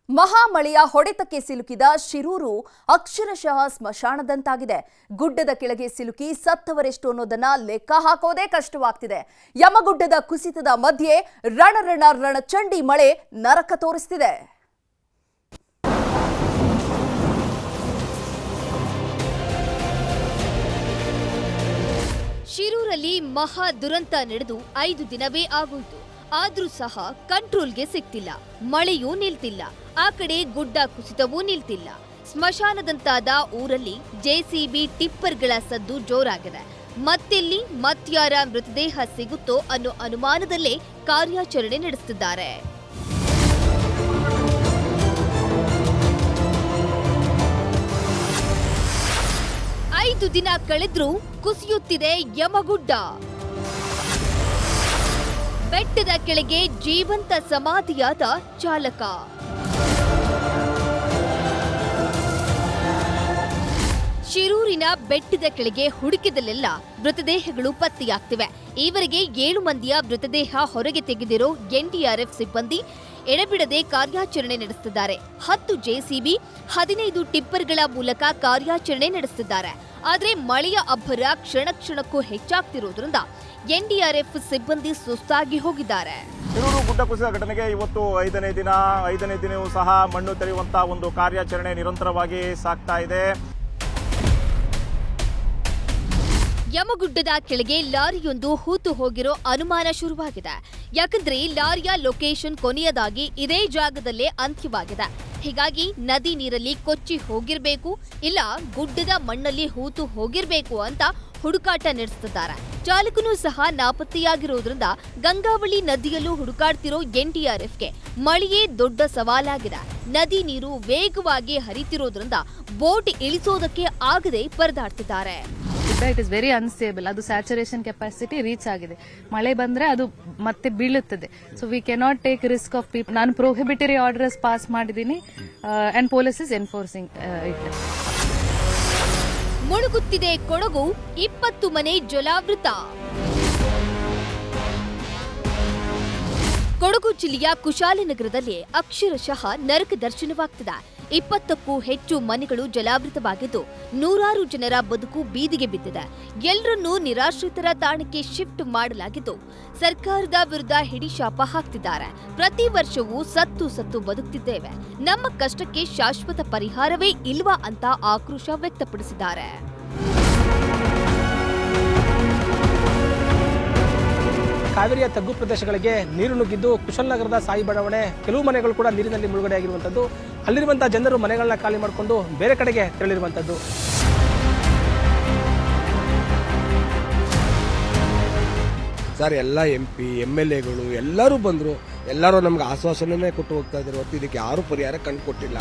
ಮಹಾಮಳೆಯ ಹೊಡೆತಕ್ಕೆ ಸಿಲುಕಿದ ಶಿರೂರು ಅಕ್ಷರಶಃ ಸ್ಮಶಾನದಂತಾಗಿದೆ. ಗುಡ್ಡದ ಕೆಳಗೆ ಸಿಲುಕಿ ಸತ್ತವರೆಷ್ಟು ಅನ್ನೋದನ್ನ ಲೆಕ್ಕ ಹಾಕೋದೇ ಕಷ್ಟವಾಗ್ತಿದೆ. ಯಮಗುಡ್ಡದ ಕುಸಿತದ ಮಧ್ಯೆ ರಣಚಂಡಿ ಮಳೆ ನರಕ ತೋರಿಸ್ತಿದೆ. ಶಿರೂರಲ್ಲಿ ಮಹಾ ದುರಂತ ನಡೆದು 5 ದಿನವೇ ಆಗೋಯ್ತು. ಆದ್ರೂ ಸಹ ಕಂಟ್ರೋಲ್ಗೆ ಸಿಗ್ತಿಲ್ಲ. ಮಳೆಯೂ ನಿಲ್ತಿಲ್ಲ. ಆ ಕಡೆ ಗುಡ್ಡ ಕುಸಿತವೂ ನಿಲ್ತಿಲ್ಲ. ಸ್ಮಶಾನದಂತಾದ ಊರಲ್ಲಿ ಜೆಸಿಬಿ ಟಿಪ್ಪರ್ಗಳ ಸದ್ದು ಜೋರಾಗಿದೆ. ಮತ್ತೆಲ್ಲಿ ಮತ್ಯಾರ ಮೃತದೇಹ ಸಿಗುತ್ತೋ ಅನ್ನೋ ಅನುಮಾನದಲ್ಲೇ ಕಾರ್ಯಾಚರಣೆ ನಡೆಸುತ್ತಿದ್ದಾರೆ. ಐದು ದಿನ ಕಳೆದ್ರೂ ಕುಸಿಯುತ್ತಿದೆ ಯಮಗುಡ್ಡ. ಬೆಟ್ಟದ ಕೆಳಗೆ ಜೀವಂತ ಸಮಾಧಿಯಾದ ಚಾಲಕ. ಶಿರೂರಿನ ಬೆಟ್ಟದ ಕೆಳಗೆ ಹುಡುಕಿದಲ್ಲೆಲ್ಲ ಮೃತದೇಹಗಳು ಪತ್ತೆಯಾಗ್ತಿವೆ. ಈವರೆಗೆ 7 ಮಂದಿಯ ಮೃತದೇಹ ಹೊರಗೆ ತೆಗೆದಿರೋ ಎನ್ಡಿಆರ್ಎಫ್ ಸಿಬ್ಬಂದಿ ಎಡೆಬಿಡದೆ ಕಾರ್ಯಾಚರಣೆ ನಡೆಸುತ್ತಿದ್ದಾರೆ. 10 ಜೆಸಿಬಿ 15 ಟಿಪ್ಪರ್ಗಳ ಮೂಲಕ ಕಾರ್ಯಾಚರಣೆ ನಡೆಸುತ್ತಿದ್ದಾರೆ. ಆದರೆ ಮಳೆಯ ಅಬ್ಬರ ಕ್ಷಣಕ್ಕೂ ಹೆಚ್ಚಾಗ್ತಿರೋದ್ರಿಂದ ಎನ್ಡಿಆರ್ಎಫ್ ಸಿಬ್ಬಂದಿ ಸುಸ್ತಾಗಿ ಹೋಗಿದ್ದಾರೆ. ಶಿರೂರು ಗುಡ್ಡ ಕುಸಿದ ಘಟನೆಗೆ ಇವತ್ತು 5ನೇ ದಿನವೂ ಸಹ ಮಣ್ಣು ತೆರೆಯುವಂತಹ ಒಂದು ಕಾರ್ಯಾಚರಣೆ ನಿರಂತರವಾಗಿ ಸಾಗ್ತಾ ಇದೆ. ಯಮಗುಡ್ಡದ ಕೆಳಗೆ ಲಾರಿಯೊಂದು ಹೂತು ಹೋಗಿರೋ ಅನುಮಾನ ಶುರುವಾಗಿದೆ. ಯಾಕಂದ್ರೆ ಲಾರಿಯ ಲೊಕೇಶನ್ ಕೊನೆಯದಾಗಿ ಇದೇ ಜಾಗದಲ್ಲೇ ಅಂತ್ಯವಾಗಿದೆ. ಹೀಗಾಗಿ ನದಿ ನೀರಲ್ಲಿ ಕೊಚ್ಚಿ ಹೋಗಿರ್ಬೇಕು, ಇಲ್ಲ ಗುಡ್ಡದ ಮಣ್ಣಲ್ಲಿ ಹೂತು ಹೋಗಿರ್ಬೇಕು ಅಂತ ಹುಡುಕಾಟ ನಡೆಸುತ್ತಿದ್ದಾರೆ. ಚಾಲಕನೂ ಸಹ ನಾಪತ್ತೆಯಾಗಿರೋದ್ರಿಂದ ಗಂಗಾವಳಿ ನದಿಯಲ್ಲೂ ಹುಡುಕಾಡ್ತಿರೋ ಎನ್ಡಿಆರ್ಎಫ್ಗೆ ಮಳೆಯೇ ದೊಡ್ಡ ಸವಾಲಾಗಿದೆ. ನದಿ ನೀರು ವೇಗವಾಗಿ ಹರಿತಿರೋದ್ರಿಂದ ಬೋಟ್ ಇಳಿಸೋದಕ್ಕೆ ಆಗದೆ ಪರದಾಡ್ತಿದ್ದಾರೆ. It is very unstable. ಅದು ಸ್ಯಾಚುರೇಷನ್ ಕೆಪಾಸಿಟಿ ರೀಚ್ ಆಗಿದೆ. ಮಳೆ ಬಂದ್ರೆ ಅದು ಮತ್ತೆ ಬೀಳುತ್ತದೆ. So we cannot take risk of people. ನಾನು ಪ್ರೊಹಿಬಿಟರಿ ಆರ್ಡರ್ಸ್ ಪಾಸ್ ಮಾಡಿದ್ದೀನಿ and police is enforcing it. ಮುಳುಗುತ್ತಿದೆ ಕೊಡಗು, 20 ಮನೆ ಜಲಾವೃತ. ಕೊಡಗು ಜಿಲ್ಲೆಯ ಕುಶಾಲನಗರದಲ್ಲಿ ಅಕ್ಷರಶಃ ನರಕ ದರ್ಶನವಾಗ್ತಿದೆ. 20ಕ್ಕೂ ಹೆಚ್ಚು ಮನೆಗಳು ಜಲಾವೃತವಾಗಿದ್ದು, 100 ಜನರ ಬದುಕು ಬೀದಿಗೆ ಬಿದ್ದಿದೆ. ಎಲ್ಲರನ್ನೂ ನಿರಾಶ್ರಿತರ ತಾಣಕ್ಕೆ ಶಿಫ್ಟ್ ಮಾಡಲಾಗಿದ್ದು, ಸರ್ಕಾರದ ವಿರುದ್ಧ ಹಿಡಿಶಾಪ ಹಾಕ್ತಿದ್ದಾರೆ. ಪ್ರತಿ ವರ್ಷವೂ ಸತ್ತು ಬದುಕ್ತಿದ್ದೇವೆ, ನಮ್ಮ ಕಷ್ಟಕ್ಕೆ ಶಾಶ್ವತ ಪರಿಹಾರವೇ ಇಲ್ವಾ ಅಂತ ಆಕ್ರೋಶ ವ್ಯಕ್ತಪಡಿಸಿದ್ದಾರೆ. ಕಾವೇರಿಯ ತಗ್ಗು ಪ್ರದೇಶಗಳಿಗೆ ನೀರು ನುಗ್ಗಿದ್ದು ಕುಶಾಲನಗರದ ಸಾಯಿ ಬಡಾವಣೆ ಕೆಲವು ಮನೆಗಳು ಕೂಡ ನೀರಿನಲ್ಲಿ ಮುಳುಗಡೆಯಾಗಿರುವಂಥದ್ದು. ಅಲ್ಲಿರುವಂತಹ ಜನರು ಮನೆಗಳನ್ನ ಖಾಲಿ ಮಾಡಿಕೊಂಡು ಬೇರೆ ಕಡೆಗೆ ತೆರಳಿರುವಂಥದ್ದು. ಸರ್, ಎಲ್ಲ MP MLAಗಳು ಎಲ್ಲರೂ ಬಂದರು. ಎಲ್ಲರೂ ನಮ್ಗೆ ಆಶ್ವಾಸನೆ ಕೊಟ್ಟು ಹೋಗ್ತಾ ಇದ್ದಾರೆ. ಹೊತ್ತು ಇದಕ್ಕೆ ಯಾರೂ ಪರಿಹಾರ ಕಂಡುಕೊಟ್ಟಿಲ್ಲ.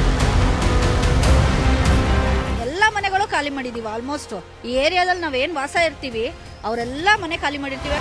ಎಲ್ಲ ಮನೆಗಳು ಖಾಲಿ ಮಾಡಿದೀವಿ. ಆಲ್ಮೋಸ್ಟ್ ಈ ಏರಿಯಾದಲ್ಲಿ ನಾವೇನು ವಾಸ ಇರ್ತೀವಿ ಅವರೆಲ್ಲ ಮನೆ ಖಾಲಿ ಮಾಡಿರ್ತೀವಿ.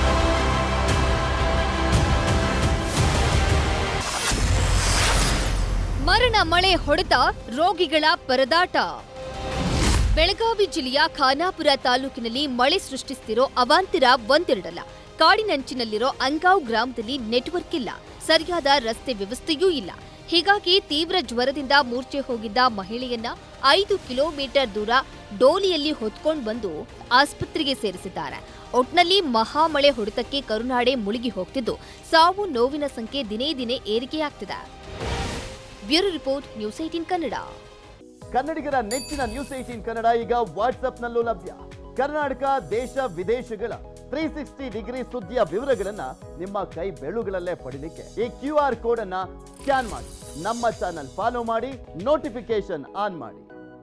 ಮರಣ ಮಳೆ ಹೊಡೆತ, ರೋಗಿಗಳ ಪರದಾಟ. ಬೆಳಗಾವಿ ಜಿಲ್ಲೆಯ ಖಾನಾಪುರ ತಾಲೂಕಿನಲ್ಲಿ ಮಳೆ ಸೃಷ್ಟಿಸುತ್ತಿರೋ ಅವಾಂತರ ಒಂದೆರಡಲ್ಲ. ಕಾಡಿನಂಚಿನಲ್ಲಿರೋ ಅಂಗಾವ್ ಗ್ರಾಮದಲ್ಲಿ ನೆಟ್ವರ್ಕ್ ಇಲ್ಲ, ಸರಿಯಾದ ರಸ್ತೆ ವ್ಯವಸ್ಥೆಯೂ ಇಲ್ಲ. ಹೀಗಾಗಿ ತೀವ್ರ ಜ್ವರದಿಂದ ಮೂರ್ಛೆ ಹೋಗಿದ್ದ ಮಹಿಳೆಯನ್ನ 5 ಕಿಲೋಮೀಟರ್ ದೂರ ಡೋಲಿಯಲ್ಲಿ ಹೊತ್ಕೊಂಡು ಬಂದು ಆಸ್ಪತ್ರೆಗೆ ಸೇರಿಸಿದ್ದಾರೆ. ಒಟ್ನಲ್ಲಿ ಮಹಾಮಳೆ ಹೊಡೆತಕ್ಕೆ ಕರುನಾಡೆ ಮುಳುಗಿ ಹೋಗ್ತಿದ್ದು, ಸಾವು ನೋವಿನ ಸಂಖ್ಯೆ ದಿನೇ ಏರಿಕೆಯಾಗ್ತಿದೆ. Bureau report, news 18 Kannada. ಕನ್ನಡಿಗರ ನೆಚ್ಚಿನ ನ್ಯೂಸ್ 18 ಕನ್ನಡ ಈಗ ವಾಟ್ಸ್ಆಪ್ನಲ್ಲೂ ಲಭ್ಯ. ಕರ್ನಾಟಕ, ದೇಶ ವಿದೇಶಗಳ 360 ಡಿಗ್ರಿ ಸುದ್ದಿಯ ವಿವರಗಳನ್ನ ನಿಮ್ಮ ಕೈ ಬೆರಳುಗಳಲ್ಲೇ ಪಡಿಲಿಕ್ಕೆ ಈ QR ಕೋಡ್ ಅನ್ನ ಸ್ಕ್ಯಾನ್ ಮಾಡಿ, ನಮ್ಮ ಚಾನಲ್ ಫಾಲೋ ಮಾಡಿ, ನೋಟಿಫಿಕೇಶನ್ ಆನ್ ಮಾಡಿ.